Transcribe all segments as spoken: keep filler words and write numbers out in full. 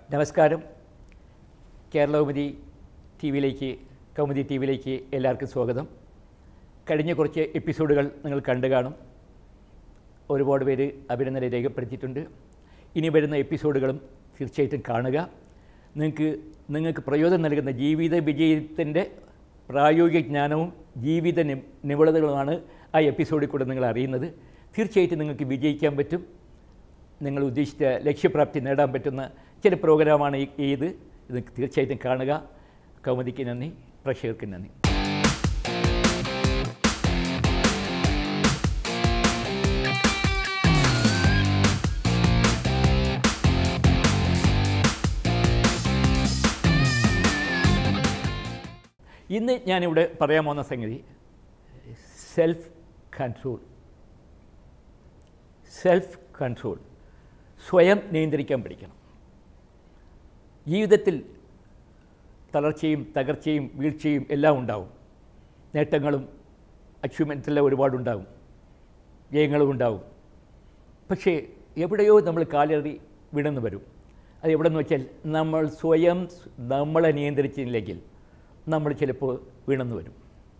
നമസ്കാരം. കേരള കൗമുദി ടി വിയിലേക്ക് കൗമുദി ടി വിയിലേക്ക് എല്ലാവർക്കും സ്വാഗതം. കഴിഞ്ഞ കുറച്ച് എപ്പിസോഡുകൾ നിങ്ങൾ കണ്ടു കാണും. ഒരുപാട് പേര് അഭിനന്ദനം രേഖപ്പെടുത്തിയിട്ടുണ്ട്. ഇനി വരുന്ന എപ്പിസോഡുകളും തീർച്ചയായിട്ടും കാണുക. നിങ്ങൾക്ക് നിങ്ങൾക്ക് പ്രയോജനം നൽകുന്ന ജീവിത വിജയത്തിൻ്റെ പ്രായോഗിക ജ്ഞാനവും ജീവിത നിപുണതകളുമാണ് ആ എപ്പിസോഡിൽ കൂടെ നിങ്ങൾ അറിയുന്നത്. തീർച്ചയായിട്ടും നിങ്ങൾക്ക് വിജയിക്കാൻ പറ്റും. നിങ്ങൾ ഉദ്ദേശിച്ച ലക്ഷ്യപ്രാപ്തി നേടാൻ പറ്റുന്ന ചില പ്രോഗ്രാമാണ് ഈ ഇത് ഇത് തീർച്ചയായിട്ടും കാണുക. കൗമുദിക്ക് നന്ദി, പ്രേക്ഷകർക്ക് നന്ദി. ഇന്ന് ഞാനിവിടെ പറയാൻ പോകുന്ന സംഗതി സെൽഫ് കൺട്രോൾ. സെൽഫ് കൺട്രോൾ, സ്വയം നിയന്ത്രിക്കാൻ പഠിക്കണം. ജീവിതത്തിൽ തളർച്ചയും തകർച്ചയും വീഴ്ചയും എല്ലാം ഉണ്ടാവും. നേട്ടങ്ങളും അച്ചീവ്മെൻറ്റെല്ലാം ഒരുപാടുണ്ടാവും, ജയങ്ങളും ഉണ്ടാവും. പക്ഷേ എവിടെയോ നമ്മൾ കാലറി വീണെന്ന് വരും. അത് എവിടെയെന്ന് വെച്ചാൽ നമ്മൾ സ്വയം നമ്മളെ നിയന്ത്രിച്ചില്ലെങ്കിൽ നമ്മൾ ചിലപ്പോൾ വീണെന്ന് വരും.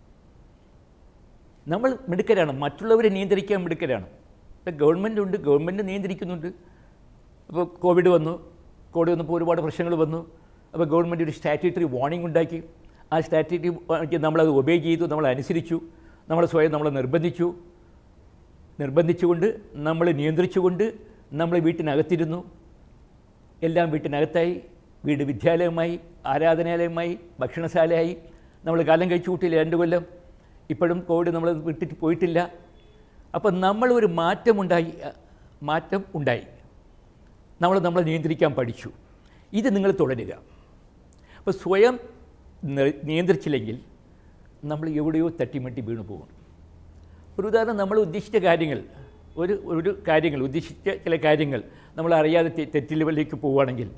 നമ്മൾ മിടുക്കരാണ്, മറ്റുള്ളവരെ നിയന്ത്രിക്കാൻ മിടുക്കരാണ്. ഇപ്പം ഗവൺമെൻറ് ഉണ്ട്, ഗവൺമെൻറ് നിയന്ത്രിക്കുന്നുണ്ട്. അപ്പോൾ കോവിഡ് വന്നു, കോവിഡ് വന്നപ്പോൾ ഒരുപാട് പ്രശ്നങ്ങൾ വന്നു. അപ്പോൾ ഗവൺമെൻറ് ഒരു സ്റ്റാറ്റ്യൂട്ടറി വാർണിംഗ് ഉണ്ടാക്കി. ആ സ്റ്റാറ്റ്യൂട്ടറി നമ്മളത് ഒബേ ചെയ്തു, നമ്മൾ അനുസരിച്ചു. നമ്മൾ സ്വയം നമ്മളെ നിർബന്ധിച്ചു. നിർബന്ധിച്ചുകൊണ്ട് നമ്മൾ നിയന്ത്രിച്ചുകൊണ്ട് നമ്മൾ വീട്ടിനകത്തിരുന്നു. എല്ലാം വീട്ടിനകത്തായി. വീട് വിദ്യാലയമായി, ആരാധനാലയമായി, ഭക്ഷണശാലയായി. നമ്മൾ കാലം കഴിച്ചു കൂട്ടിയില്ല രണ്ട് കൊല്ലം. ഇപ്പോഴും കോവിഡ് നമ്മൾ വിട്ടിട്ട് പോയിട്ടില്ല. അപ്പം നമ്മളൊരു മാറ്റമുണ്ടായി മാറ്റം ഉണ്ടായി നമ്മൾ നമ്മളെ നിയന്ത്രിക്കാൻ പഠിച്ചു. ഇത് നിങ്ങൾ തുടരുക. അപ്പോൾ സ്വയം നിയന്ത്രിച്ചില്ലെങ്കിൽ നമ്മൾ എവിടെയോ തട്ടിമട്ടി വീണു പോകും. ഒരു ഉദാഹരണം, നമ്മൾ ഉദ്ദേശിച്ച കാര്യങ്ങൾ ഒരു ഒരു കാര്യങ്ങൾ ഉദ്ദേശിച്ച ചില കാര്യങ്ങൾ നമ്മൾ അറിയാതെ തെറ്റിലേക്ക് പോവുകയാണെങ്കിൽ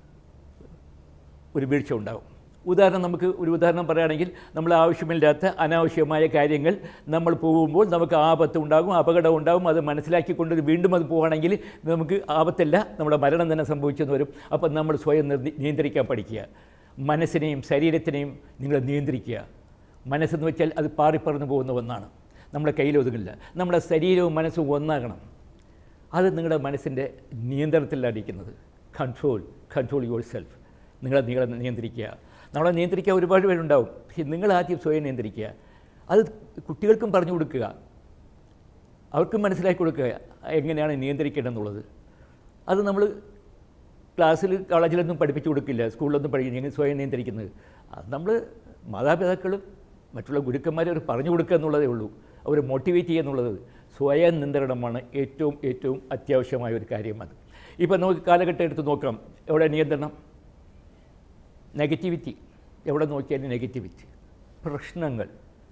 ഒരു വീഴ്ച ഉണ്ടാകും. ഉദാഹരണം, നമുക്ക് ഒരു ഉദാഹരണം പറയുകയാണെങ്കിൽ, നമ്മൾ ആവശ്യമില്ലാത്ത അനാവശ്യമായ കാര്യങ്ങൾ നമ്മൾ പോകുമ്പോൾ നമുക്ക് ആപത്ത് ഉണ്ടാകും, അപകടം ഉണ്ടാകും. അത് മനസ്സിലാക്കിക്കൊണ്ട് വീണ്ടും അത് പോവുകയാണെങ്കിൽ നമുക്ക് ആപത്തല്ല, നമ്മുടെ മരണം തന്നെ സംഭവിച്ചെന്ന് വരും. അപ്പം നമ്മൾ സ്വയം നിയന്ത്രിക്കാൻ പഠിക്കുക. മനസ്സിനെയും ശരീരത്തിനെയും നിങ്ങൾ നിയന്ത്രിക്കുക. മനസ്സെന്ന് വെച്ചാൽ അത് പാറിപ്പറന്നു പോകുന്ന ഒന്നാണ്, നമ്മുടെ കയ്യിലൊതുങ്ങില്ല. നമ്മുടെ ശരീരവും മനസ്സും ഒന്നാകണം. അത് നിങ്ങളുടെ മനസ്സിൻ്റെ നിയന്ത്രണത്തിലടിക്കുന്നത്. Control control yourself. നിങ്ങളെ നിങ്ങളെ നിയന്ത്രിക്കുക. നമ്മളെ നിയന്ത്രിക്കാൻ ഒരുപാട് പേരുണ്ടാവും. പക്ഷേ നിങ്ങൾ ആദ്യം സ്വയം നിയന്ത്രിക്കുക. അത് കുട്ടികൾക്കും പറഞ്ഞു കൊടുക്കുക, അവർക്കും മനസ്സിലാക്കി കൊടുക്കുക എങ്ങനെയാണ് നിയന്ത്രിക്കേണ്ടതെന്നുള്ളത്. അത് നമ്മൾ ക്ലാസ്സിൽ കോളേജിലൊന്നും പഠിപ്പിച്ചു കൊടുക്കില്ല, സ്കൂളിലൊന്നും പഠിക്കില്ല എങ്ങനെ സ്വയം നിയന്ത്രിക്കുന്നത്. അത് നമ്മൾ മാതാപിതാക്കളും മറ്റുള്ള ഗുരുക്കന്മാരെ അവർ പറഞ്ഞു കൊടുക്കുക എന്നുള്ളതേ ഉള്ളൂ. അവരെ മോട്ടിവേറ്റ് ചെയ്യുക എന്നുള്ളത്. സ്വയം നിയന്ത്രണമാണ് ഏറ്റവും ഏറ്റവും അത്യാവശ്യമായ ഒരു കാര്യം. അത് ഇപ്പം നമുക്ക് കാലഘട്ടം എടുത്ത് നോക്കാം. എവിടെ നിയന്ത്രണം? നെഗറ്റിവിറ്റി. എവിടെ നോക്കിയാലും നെഗറ്റിവിറ്റി, പ്രശ്നങ്ങൾ,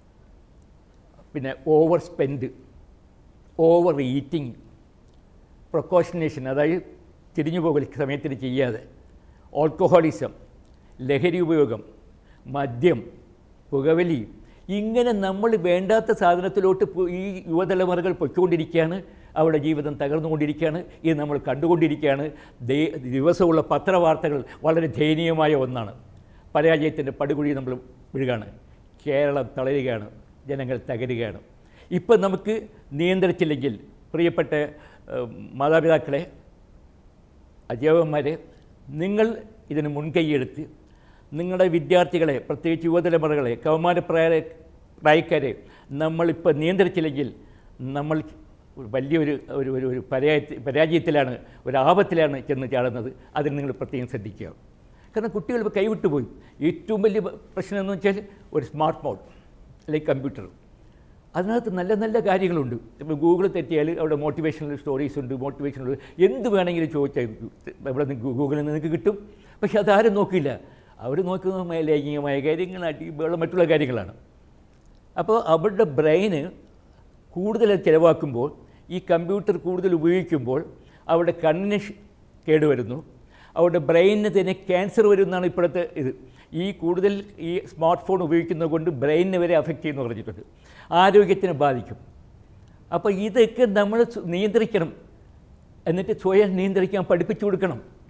പിന്നെ over spend, over eating, procrastination, അതായത് തിരിഞ്ഞു പോകൽ സമയത്തിന് ചെയ്യാതെ, ആൽക്കഹോളിസം, ലഹരി ഉപയോഗം, മദ്യം, പുകവലി. ഇങ്ങനെ നമ്മൾ വേണ്ടാത്ത സാധനത്തിലോട്ട് ഈ യുവതലമുറകൾ പൊയ്ക്കൊണ്ടിരിക്കുകയാണ്. അവരുടെ ജീവിതം തകർന്നുകൊണ്ടിരിക്കുകയാണ്. ഇത് നമ്മൾ കണ്ടുകൊണ്ടിരിക്കുകയാണ്. ദിവസമുള്ള പത്രവാർത്തകൾ വളരെ ദയനീയമായ ഒന്നാണ്. പരാജയത്തിൻ്റെ പടുകുഴി നമ്മൾ വീഴുകയാണ്. കേരളം തളരുകയാണ്, ജനങ്ങൾ തകരുകയാണ്. ഇപ്പം നമുക്ക് നിയന്ത്രിച്ചില്ലെങ്കിൽ, പ്രിയപ്പെട്ട മാതാപിതാക്കളെ, അധ്യാപകന്മാരെ, നിങ്ങൾ ഇതിന് മുൻകൈയെടുത്ത് നിങ്ങളുടെ വിദ്യാർത്ഥികളെ, പ്രത്യേകിച്ച് യുവതലമുറകളെ, കൗമാരപ്രായ പ്രായക്കാരെ നമ്മളിപ്പോൾ നിയന്ത്രിച്ചില്ലെങ്കിൽ നമ്മൾ വലിയൊരു ഒരു ഒരു ഒരു പരാജയ പരാജയത്തിലാണ്, ഒരു ആപത്തിലാണ് ചെന്ന് ചാടുന്നത്. അതിന് നിങ്ങൾ പ്രത്യേകം ശ്രദ്ധിക്കുക. കാരണം കുട്ടികൾ ഇപ്പോൾ കൈവിട്ടു പോയി. ഏറ്റവും വലിയ പ്രശ്നം എന്ന് വെച്ചാൽ ഒരു സ്മാർട്ട് ഫോൺ അല്ലെങ്കിൽ കമ്പ്യൂട്ടർ. അതിനകത്ത് നല്ല നല്ല കാര്യങ്ങളുണ്ട്. ഇപ്പോൾ ഗൂഗിൾ തെറ്റിയാൽ അവിടെ മോട്ടിവേഷണൽ സ്റ്റോറീസ് ഉണ്ട്, മോട്ടിവേഷണൽ എന്ത് വേണമെങ്കിലും ചോദിച്ചാൽ ഇവിടെ നിന്ന് ഗൂഗിളിൽ നിന്ന് നിങ്ങൾക്ക് കിട്ടും. പക്ഷേ അതാരും നോക്കില്ല. അവർ നോക്കുന്ന ലൈംഗികമായ കാര്യങ്ങൾ, അടിപൊളി മറ്റുള്ള കാര്യങ്ങളാണ്. അപ്പോൾ അവരുടെ ബ്രെയിന് കൂടുതൽ ചിലവാക്കുമ്പോൾ, ഈ കമ്പ്യൂട്ടർ കൂടുതൽ ഉപയോഗിക്കുമ്പോൾ അവരുടെ കണ്ണിന് കേടുവരുന്നു, അവരുടെ ബ്രെയിനിന് തന്നെ ക്യാൻസർ വരുമെന്നാണ് ഇപ്പോഴത്തെ ഇത്. ഈ കൂടുതൽ ഈ സ്മാർട്ട് ഫോൺ ഉപയോഗിക്കുന്നത് കൊണ്ട് ബ്രെയിനിനെ വരെ അഫക്റ്റ് ചെയ്യുമെന്ന് പറഞ്ഞിട്ടുണ്ട്. ആരോഗ്യത്തിനെ ബാധിക്കും. അപ്പോൾ ഇതൊക്കെ നമ്മൾ നിയന്ത്രിക്കണം. എന്നിട്ട് സ്വയം നിയന്ത്രിക്കാൻ പഠിപ്പിച്ചു കൊടുക്കണം.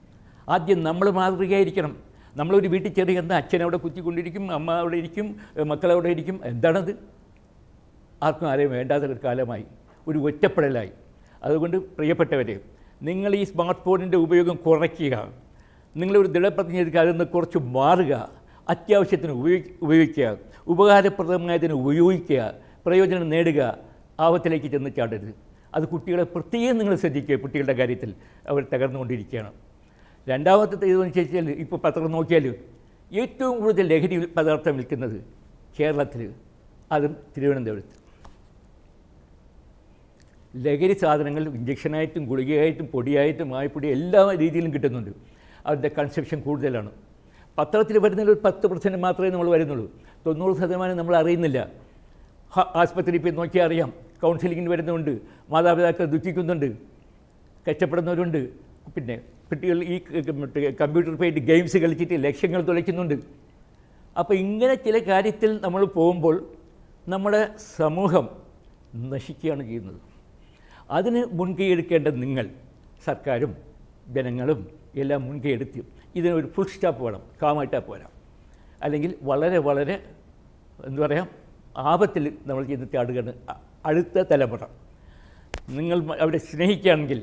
ആദ്യം നമ്മൾ മാതൃകയായിരിക്കണം. നമ്മളൊരു വീട്ടിൽ ചെറിയ എന്താ അച്ഛനവിടെ കുത്തിക്കൊണ്ടിരിക്കും, അമ്മ അവിടെ ഇരിക്കും, മക്കളവിടെ ഇരിക്കും. എന്താണത്? ആർക്കും ആരെയും വേണ്ടാത്ത ഒരു കാലമായി, ഒരു ഒറ്റപ്പെടലായി. അതുകൊണ്ട് പ്രിയപ്പെട്ടവരെ, നിങ്ങൾ ഈ സ്മാർട്ട് ഫോണിൻ്റെ ഉപയോഗം കുറയ്ക്കുക. നിങ്ങളൊരു ദൃഢപ്രതിജ്ഞ എടുക്കുക, അതിൽ നിന്ന് കുറച്ച് മാറുക. അത്യാവശ്യത്തിന് ഉപയോഗി ഉപയോഗിക്കുക ഉപകാരപ്രദമായതിന് ഉപയോഗിക്കുക, പ്രയോജനം നേടുക. ആപത്തിലേക്ക് ചെന്ന് ചാടരുത്. അത് കുട്ടികളെ പ്രത്യേകം നിങ്ങൾ ശ്രദ്ധിക്കുക. കുട്ടികളുടെ കാര്യത്തിൽ അവർ തകർന്നുകൊണ്ടിരിക്കുകയാണ്. രണ്ടാമത്തെ ഇതെന്ന് വെച്ചാൽ, ഇപ്പോൾ പത്രം നോക്കിയാൽ ഏറ്റവും കൂടുതൽ ലഹരി പദാർത്ഥം വിൽക്കുന്നത് കേരളത്തിൽ, അതും തിരുവനന്തപുരത്ത്. ലഹരി സാധനങ്ങൾ ഇഞ്ചക്ഷനായിട്ടും ഗുളികയായിട്ടും പൊടിയായിട്ടും മായപ്പൊടി എല്ലാ രീതിയിലും കിട്ടുന്നുണ്ട്. അതിൻ്റെ കൺസപ്ഷൻ കൂടുതലാണ്. പത്രത്തിൽ വരുന്നതിൽ ഒരു പത്ത് പെർസെൻറ്റ് മാത്രമേ നമ്മൾ വരുന്നുള്ളൂ. തൊണ്ണൂറ് ശതമാനം നമ്മൾ അറിയുന്നില്ല. ആസ്പത്രിയിൽ പോയി നോക്കിയാൽ അറിയാം. കൗൺസിലിങ്ങിന് വരുന്നുണ്ട്, മാതാപിതാക്കൾ ദുഃഖിക്കുന്നുണ്ട്, കഷ്ടപ്പെടുന്നവരുണ്ട്. പിന്നെ കുട്ടികൾ ഈ കമ്പ്യൂട്ടർ പെയിൻറ്റ് ഗെയിംസ് കളിച്ചിട്ട് ലക്ഷ്യങ്ങൾ തുലയ്ക്കുന്നുണ്ട്. അപ്പോൾ ഇങ്ങനെ ചില കാര്യത്തിൽ നമ്മൾ പോകുമ്പോൾ നമ്മുടെ സമൂഹം നശിക്കുകയാണ് ചെയ്യുന്നത്. അതിന് മുൻകൈ എടുക്കേണ്ടത് നിങ്ങൾ, സർക്കാരും ജനങ്ങളും എല്ലാം മുൻകൈ എടുത്ത് ഇതിനൊരു ഫുൾ സ്റ്റോപ്പ് വേണം. കാമായിട്ടാൽ പോരാ. അല്ലെങ്കിൽ വളരെ വളരെ എന്താ പറയുക, ആപത്തിൽ നമ്മൾ ചെയ്ത് ചാടുകയാണ് അടുത്ത തലമുറ. നിങ്ങൾ അവരെ സ്നേഹിക്കുകയാണെങ്കിൽ,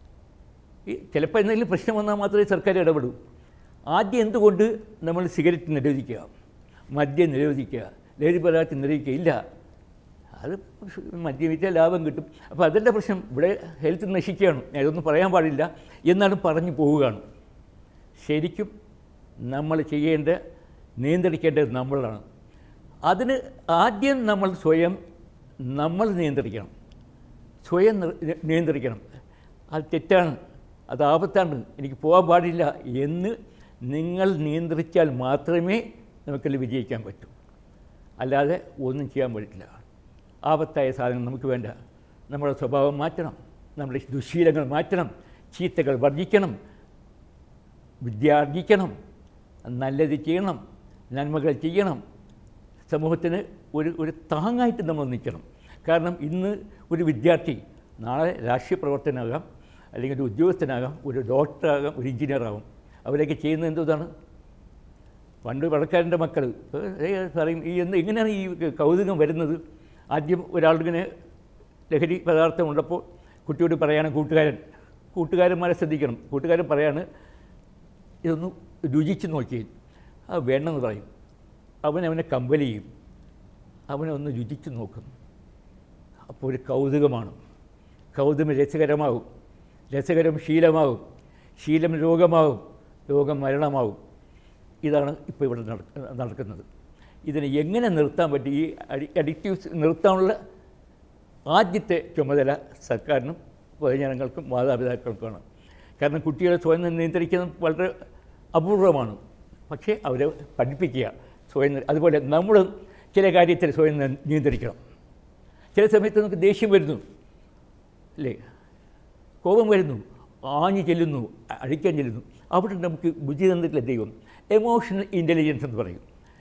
ഈ ചിലപ്പോൾ എന്തെങ്കിലും പ്രശ്നം വന്നാൽ മാത്രമേ സർക്കാർ ഇടപെടൂ. ആദ്യം എന്തുകൊണ്ട് നമ്മൾ സിഗരറ്റ് നിരോധിക്കുക, മദ്യം നിരോധിക്കുക, ലഹരി പദാർത്ഥം നിരോധിക്കുക? ഇല്ല, അത് മദ്യപിച്ചാൽ ലാഭം കിട്ടും. അപ്പോൾ അതിൻ്റെ പ്രശ്നം ഇവിടെ ഹെൽത്ത് നശിക്കുകയാണ്. അതൊന്നും പറയാൻ പാടില്ല, എന്നാലും പറഞ്ഞു പോവുകയാണ്. ശരിക്കും നമ്മൾ ചെയ്യേണ്ട, നിയന്ത്രിക്കേണ്ടത് നമ്മളാണ്. അതിന് ആദ്യം നമ്മൾ സ്വയം നമ്മൾ നിയന്ത്രിക്കണം, സ്വയം നിയന്ത്രിക്കണം. അത് തെറ്റാണ്, അത് ആപത്താണ്, എനിക്ക് പോകാൻ പാടില്ല എന്ന് നിങ്ങൾ നിയന്ത്രിച്ചാൽ മാത്രമേ നമുക്കതിൽ വിജയിക്കാൻ പറ്റൂ. അല്ലാതെ ഒന്നും ചെയ്യാൻ പറ്റില്ല. ആപത്തായ സാധനം നമുക്ക് വേണ്ട. നമ്മുടെ സ്വഭാവം മാറ്റണം, നമ്മുടെ ദുശ്ശീലങ്ങൾ മാറ്റണം, ചീത്തകൾ വർജിക്കണം, വിദ്യാർജിക്കണം, നല്ലത് ചെയ്യണം, നന്മകൾ ചെയ്യണം. സമൂഹത്തിന് ഒരു ഒരു താങ്ങായിട്ട് നമ്മൾ നിൽക്കണം. കാരണം ഇന്ന് ഒരു വിദ്യാർത്ഥി നാളെ രാഷ്ട്രീയ പ്രവർത്തനാകാം, അല്ലെങ്കിൽ ഒരു ഉദ്യോഗസ്ഥനാകാം, ഒരു ഡോക്ടറാകാം, ഒരു എഞ്ചിനീയറാകും. അവരൊക്കെ ചെയ്യുന്നത് എന്താണ്? പണ്ട് പണക്കാരൻ്റെ മക്കൾ പറയും, ഈ എന്ത് എങ്ങനെയാണ് ഈ കൗതുകം വരുന്നത്? ആദ്യം ഒരാളിങ്ങനെ ലഹരി പദാർത്ഥം ഉള്ളപ്പോൾ കുട്ടിയോട് പറയാണ്, കൂട്ടുകാരൻ കൂട്ടുകാരന്മാരെ ശ്രദ്ധിക്കണം, കൂട്ടുകാരൻ പറയാണ്, ഇതൊന്ന് രുചിച്ച് നോക്കി, അത് വേണമെന്ന് പറയും. അവൻ അവനെ കമ്പൽ ചെയ്യും, അവനെ ഒന്ന് രുചിച്ച് നോക്കും. അപ്പോൾ ഒരു കൗതുകമാണ്. കൗതുകം രസകരമാകും, രസകരം ശീലമാകും, ശീലം രോഗമാകും, രോഗം മരണമാകും. ഇതാണ് ഇപ്പോൾ ഇവിടെ നടക്കുന്നത്. ഇതിനെ എങ്ങനെ നിർത്താൻ പറ്റും? ഈ അഡി അഡിക്റ്റീവ്സ് നിർത്താനുള്ള ആദ്യത്തെ ചുമതല സർക്കാരിനും പൊതുജനങ്ങൾക്കും മാതാപിതാക്കൾക്കുമാണ്. കാരണം കുട്ടികളെ സ്വയം നിയന്ത്രിക്കുന്നത് വളരെ അപൂർവമാണ്. പക്ഷേ അവരെ പഠിപ്പിക്കുക സ്വയം. അതുപോലെ നമ്മൾ ചില കാര്യത്തിൽ സ്വയം നിയന്ത്രിക്കണം. ചില സമയത്ത് നമുക്ക് ദേഷ്യം വരുന്നു, അല്ലേ, കോപം വരുന്നു, ആഞ്ഞു ചെല്ലുന്നു, അഴിക്കാൻ ചെല്ലുന്നു. അവിടെ നമുക്ക് ബുദ്ധി തന്നിട്ടില്ല ദൈവം. എമോഷണൽ ഇൻ്റലിജൻസ് എന്ന് പറയും,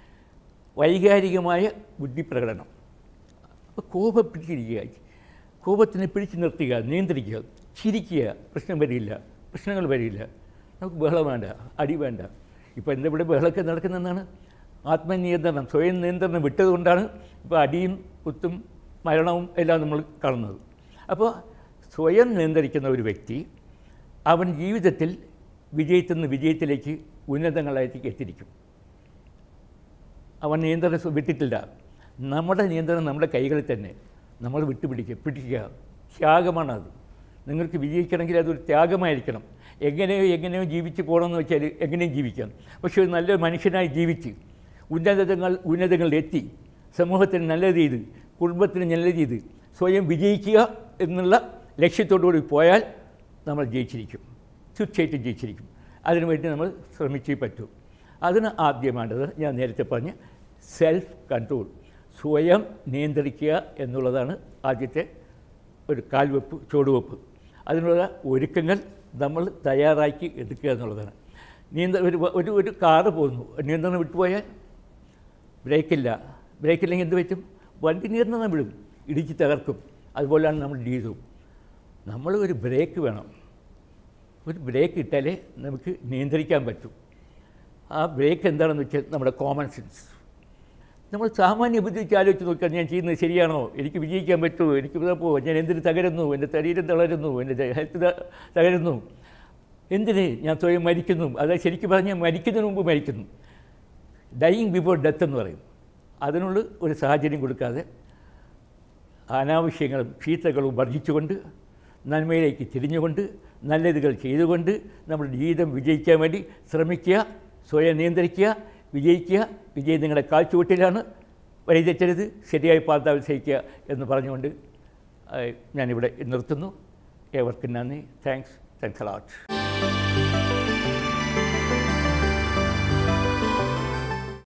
വൈകാരികമായ ബുദ്ധിപ്രകടനം. അപ്പോൾ കോപം പിടിച്ചിരിക്കുക, കോപത്തിനെ പിടിച്ചു നിർത്തുക, നിയന്ത്രിക്കുക, ചിരിക്കുക. പ്രശ്നം വരില്ല, പ്രശ്നങ്ങൾ വരില്ല. നമുക്ക് ബഹളം വേണ്ട, അടി വേണ്ട. ഇപ്പോൾ എന്താ ഇവിടെ ബഹളമൊക്കെ നടക്കുന്നതെന്നാണ്? ആത്മനിയന്ത്രണം, സ്വയം നിയന്ത്രണം വിട്ടതുകൊണ്ടാണ് ഇപ്പോൾ അടിയും കുത്തും മരണവും എല്ലാം നമ്മൾ കാണുന്നത്. അപ്പോൾ സ്വയം നിയന്ത്രിക്കുന്ന ഒരു വ്യക്തി അവൻ ജീവിതത്തിൽ വിജയത്തിൽ വിജയത്തിലേക്ക് ഉന്നതങ്ങളായിട്ട് എത്തിയിരിക്കും. അവൻ നിയന്ത്രണം വിട്ടിട്ടില്ല. നമ്മുടെ നിയന്ത്രണം നമ്മുടെ കൈകളിൽ തന്നെ. നമ്മൾ വിട്ടുപിടിക്കുക, പിടിക്കുക. ത്യാഗമാണത്. നിങ്ങൾക്ക് വിജയിക്കണമെങ്കിൽ അതൊരു ത്യാഗമായിരിക്കണം. എങ്ങനെയോ എങ്ങനെയോ ജീവിച്ച് പോകണമെന്ന് വെച്ചാൽ എങ്ങനെയും ജീവിക്കാം. പക്ഷേ ഒരു നല്ല മനുഷ്യനായി ജീവിച്ച് ഉന്നതങ്ങൾ ഉന്നതങ്ങളിലെത്തി സമൂഹത്തിന് നല്ലത് ചെയ്ത് കുടുംബത്തിന് നല്ലത് ചെയ്ത് സ്വയം വിജയിക്കുക എന്നുള്ള ലക്ഷ്യത്തോടുകൂടി പോയാൽ നമ്മൾ ജയിച്ചിരിക്കും, തീർച്ചയായിട്ടും ജയിച്ചിരിക്കും. അതിനുവേണ്ടി നമ്മൾ ശ്രമിച്ചേ പറ്റൂ. അതിന് ആദ്യം വേണ്ടത് ഞാൻ നേരത്തെ പറഞ്ഞ സെൽഫ് കൺട്രോൾ, സ്വയം നിയന്ത്രിക്കുക എന്നുള്ളതാണ് ആദ്യത്തെ ഒരു കാൽവെപ്പ്, ചുവടുവെപ്പ്. അതിനുള്ള ഒരുക്കങ്ങൾ നമ്മൾ തയ്യാറാക്കി എടുക്കുക എന്നുള്ളതാണ്. നിയന്ത്ര ഒരു ഒരു ഒരു കാറ് പോകുന്നു, നിയന്ത്രണം വിട്ടുപോയാൽ ബ്രേക്കില്ല, ബ്രേക്കില്ലെങ്കിൽ എന്ത് പറ്റും? വണ്ടി നിയന്ത്രണം വിടും, ഇടിച്ച് തകർക്കും. അതുപോലെയാണ് നമ്മൾ ജീവിതവും. നമ്മൾ ഒരു ബ്രേക്ക് വേണം. ഒരു ബ്രേക്ക് ഇട്ടാലേ നമുക്ക് നിയന്ത്രിക്കാൻ പറ്റും. ആ ബ്രേക്ക് എന്താണെന്ന് വെച്ചാൽ നമ്മുടെ കോമൺ സെൻസ്. നമ്മൾ സാമാന്യ ബുദ്ധി വെച്ച് ആലോചിച്ച് നോക്കുക, ഞാൻ ചെയ്യുന്നത് ശരിയാണോ, എനിക്ക് വിജയിക്കാൻ പറ്റുമോ, എനിക്ക് പോകാം, ഞാൻ എന്തിന് തകരുന്നു, എൻ്റെ ശരീരം തളരുന്നു, എൻ്റെ ഹെൽത്ത് തകരുന്നു, എന്തിന് ഞാൻ സ്വയം മരിക്കുന്നു. അതായത് ശരിക്കും പറഞ്ഞാൽ മരിക്കുന്നതിന് മുമ്പ് മരിക്കുന്നു, ഡൈയിങ് ബിഫോർ ഡെത്ത് എന്ന് പറയും. അതിനുള്ള ഒരു സാഹചര്യം കൊടുക്കാതെ അനാവശ്യങ്ങളും ചീത്തകളും വർജിച്ചുകൊണ്ട് നന്മയിലേക്ക് തിരിഞ്ഞുകൊണ്ട് നല്ലതുകൾ ചെയ്തുകൊണ്ട് നമ്മുടെ ജീവിതം വിജയിക്കാൻ വേണ്ടി ശ്രമിക്കുക, സ്വയം നിയന്ത്രിക്കുക, വിജയിക്കുക. വിജയം നിങ്ങളുടെ കാൽച്ചുവട്ടിലാണ്, വഴിതെറ്റരുത്, ശരിയായ പാത വിജയിക്കുക എന്ന് പറഞ്ഞുകൊണ്ട് ഞാനിവിടെ നിർത്തുന്നു. ഏവർക്കും നന്ദി. Thanks thanks a lot.